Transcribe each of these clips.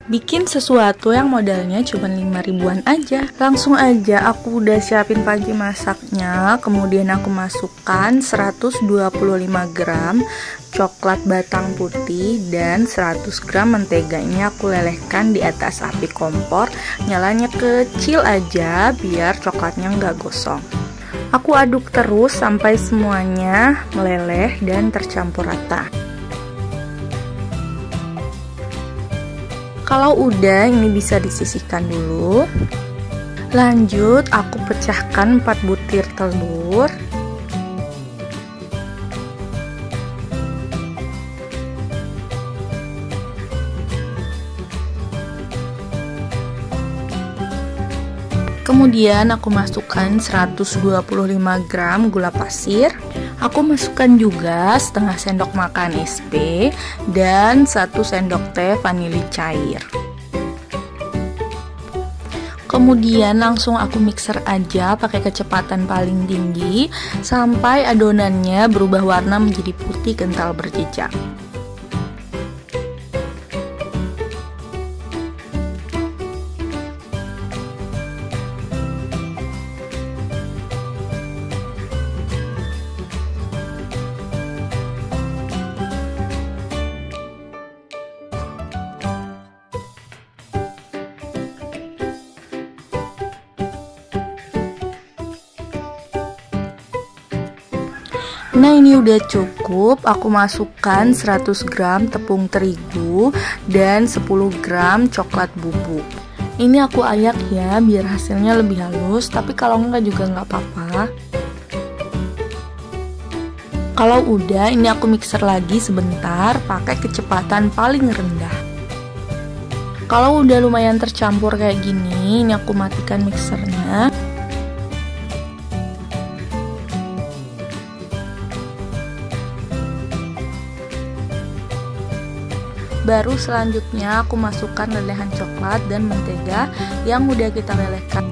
bikin sesuatu yang modalnya cuma 5 ribuan aja. Langsung aja aku udah siapin panci masaknya, kemudian aku masukkan 125 gram coklat batang putih dan 100 gram mentega. Ini aku lelehkan di atas api kompor, nyalanya kecil aja biar coklatnya nggak gosong. Aku aduk terus sampai semuanya meleleh dan tercampur rata. Kalau udah, ini bisa disisihkan dulu. Lanjut, aku pecahkan 4 butir telur. Kemudian aku masukkan 125 gram gula pasir. Aku masukkan juga setengah sendok makan SP dan 1 sendok teh vanili cair. Kemudian langsung aku mixer aja pakai kecepatan paling tinggi sampai adonannya berubah warna menjadi putih kental berjejak. Nah, ini udah cukup. Aku masukkan 100 gram tepung terigu dan 10 gram coklat bubuk. Ini aku ayak ya biar hasilnya lebih halus, tapi kalau enggak juga nggak apa-apa. Kalau udah, ini aku mixer lagi sebentar pakai kecepatan paling rendah. Kalau udah lumayan tercampur kayak gini, ini aku matikan mixernya. Baru selanjutnya aku masukkan lelehan coklat dan mentega yang udah kita lelehkan.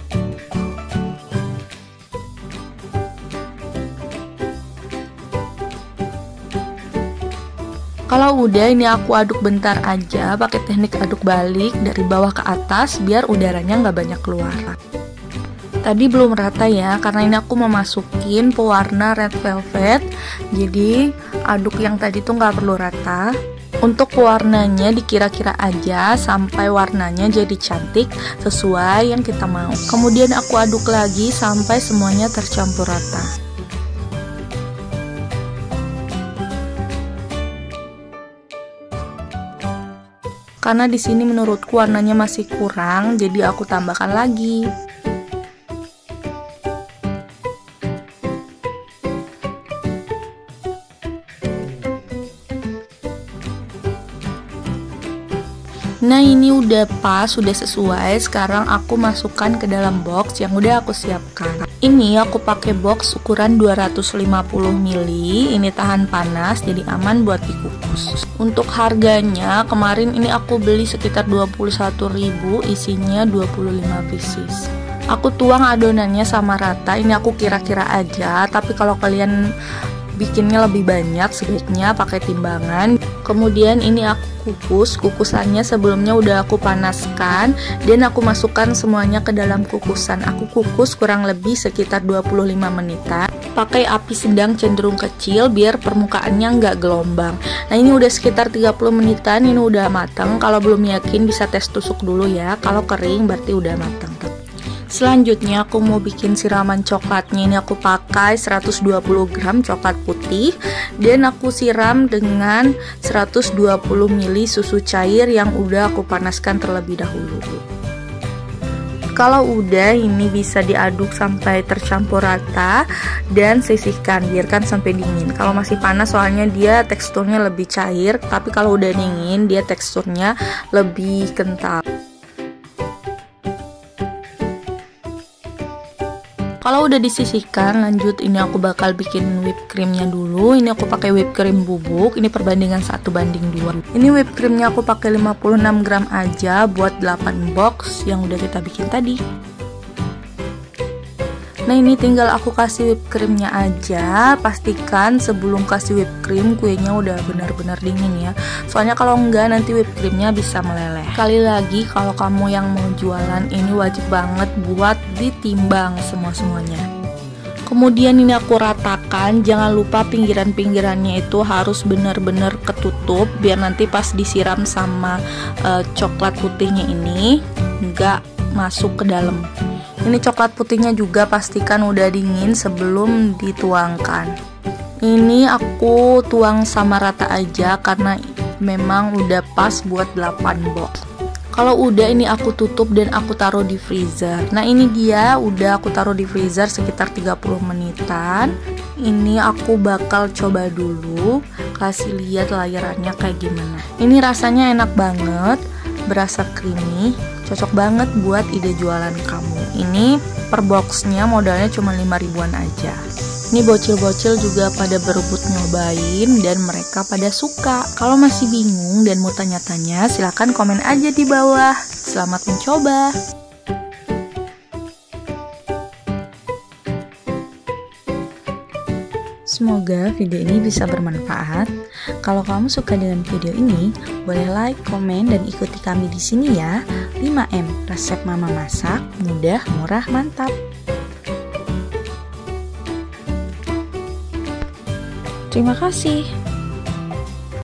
Kalau udah, ini aku aduk bentar aja pakai teknik aduk balik dari bawah ke atas biar udaranya nggak banyak keluar. Tadi belum rata ya, karena ini aku mau masukin pewarna red velvet, jadi aduk yang tadi tuh nggak perlu rata. Untuk pewarnanya dikira-kira aja sampai warnanya jadi cantik sesuai yang kita mau. Kemudian aku aduk lagi sampai semuanya tercampur rata. Karena di sini menurutku warnanya masih kurang, jadi aku tambahkan lagi. Nah, ini udah pas, udah sesuai. Sekarang aku masukkan ke dalam box yang udah aku siapkan. Ini aku pakai box ukuran 250 ml. Ini tahan panas, jadi aman buat dikukus. Untuk harganya, kemarin ini aku beli sekitar 21.000, isinya 25 pieces. Aku tuang adonannya sama rata. Ini aku kira-kira aja, tapi kalau kalian bikinnya lebih banyak, sebaiknya pakai timbangan. Kemudian ini aku kukusannya sebelumnya udah aku panaskan dan aku masukkan semuanya ke dalam kukusan. Aku kukus kurang lebih sekitar 25 menitan. Pakai api sedang cenderung kecil biar permukaannya nggak gelombang. Nah, ini udah sekitar 30 menitan, ini udah matang. Kalau belum yakin bisa tes tusuk dulu ya. Kalau kering berarti udah matang. Selanjutnya aku mau bikin siraman coklatnya. Ini aku pakai 120 gram coklat putih dan aku siram dengan 120 ml susu cair yang udah aku panaskan terlebih dahulu. Kalau udah, ini bisa diaduk sampai tercampur rata dan sisihkan, biarkan sampai dingin. Kalau masih panas soalnya dia teksturnya lebih cair, tapi kalau udah dingin dia teksturnya lebih kental. Kalau udah disisihkan, lanjut ini aku bakal bikin whipped creamnya dulu. Ini aku pakai whipped cream bubuk. Ini perbandingan 1:2. Ini whipped creamnya aku pakai 56 gram aja buat 8 box yang udah kita bikin tadi. Nah ini tinggal aku kasih whipped creamnya aja. Pastikan sebelum kasih whipped cream kuenya udah benar-benar dingin ya. Soalnya kalau enggak nanti whipped creamnya bisa meleleh. Sekali lagi kalau kamu yang mau jualan ini wajib banget buat ditimbang semua-semuanya. Kemudian ini aku ratakan, jangan lupa pinggiran-pinggirannya itu harus benar-benar ketutup biar nanti pas disiram sama coklat putihnya ini nggak masuk ke dalam. Ini coklat putihnya juga pastikan udah dingin sebelum dituangkan. Ini aku tuang sama rata aja karena memang udah pas buat 8 box. Kalau udah ini aku tutup dan aku taruh di freezer. Nah ini dia udah aku taruh di freezer sekitar 30 menitan. Ini aku bakal coba dulu, kasih lihat layarannya kayak gimana. Ini rasanya enak banget, berasa creamy, cocok banget buat ide jualan kamu. Ini per boxnya modalnya cuma 5 ribuan aja. Ini bocil-bocil juga pada berebut nyobain dan mereka pada suka. Kalau masih bingung dan mau tanya-tanya, silahkan komen aja di bawah. Selamat mencoba! Semoga video ini bisa bermanfaat. Kalau kamu suka dengan video ini, boleh like, komen, dan ikuti kami di sini ya. 5M, resep mama masak, mudah, murah, mantap. Terima kasih.